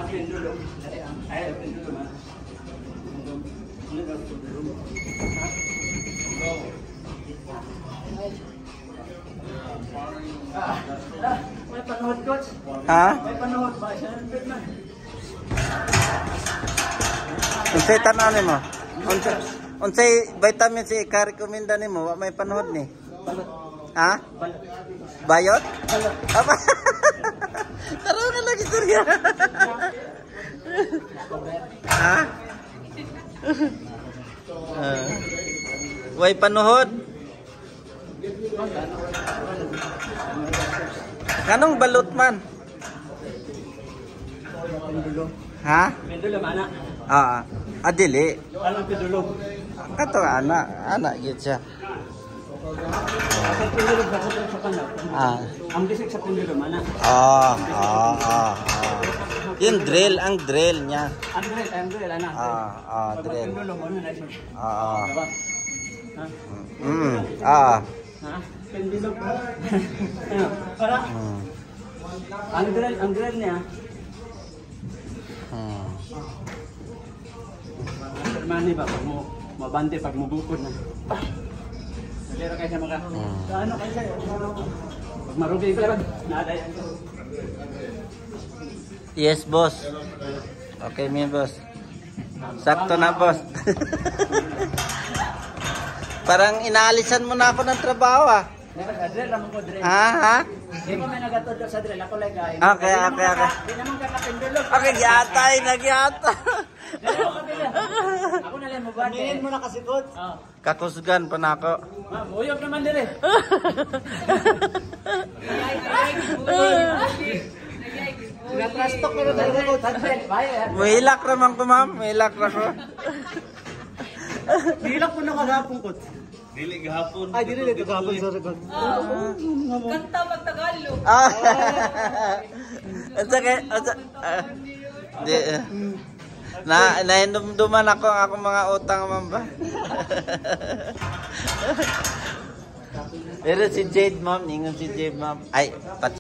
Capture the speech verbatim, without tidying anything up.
May panood, coach. Ha? May panood ba? Unsay tanan nimo? Unsay unsay vitamin C ka-rekomenda nimo? Wa may panood ni. Ha? Bayot? Apa? Taro na lagi istorya. Ha? Uh, way panood. Kanong balot man? Ha? Pendulo mana? Ah, adili. Anong pendulo? Kato anak, anak gid siya. Sa pendulo ba ko sa kana? Ah. Ang bisig sa pendulo mana? Ah, ah, ah, ah. Yung drill, ang drill niya. Ang drill, ang drill ana. Ah, ah, drill. Pendulo mo na siya. Ah, ah. Diba? Ha? Mm, ah. Ha? Pendulo. Ano? Para Mm. ang drill, ang drill niya. Hmm. Mani ba pag mo mabante pag mubukod na. Pero kaysa maka. Hmm. Ano kaysa? Pag marugi ka lang, naaday. Yes, boss. Okay, mi boss. Sakto na, boss. Parang inaalisan mo na ako ng trabaho, ah. Drill naman ko drill. Ha, ha? Di ko may nagatod sa drill, ako lang kain. Okay, okay, okay. Di naman ka kapindulog. Okay, gyatay, nagyata. Ako na lang mo ba? Tingin mo na kasikot. Oo. Kakusgan pa na ako. Ma, uyog naman dire. Natrastok ko na talaga ko tantel. Muhilak naman ko, ma'am. Muhilak na ko. Hilak ko na kagapon ko. Dili gahapon. Ay, dili dito gahapon sa record. Kanta magtagalog. Ah. Asa kay asa ah, di eh. na nainumduman ako ang akong mga utang, ma'am ba. Pero si Jade, ma'am, ingon si Jade, ma'am. Ay, pat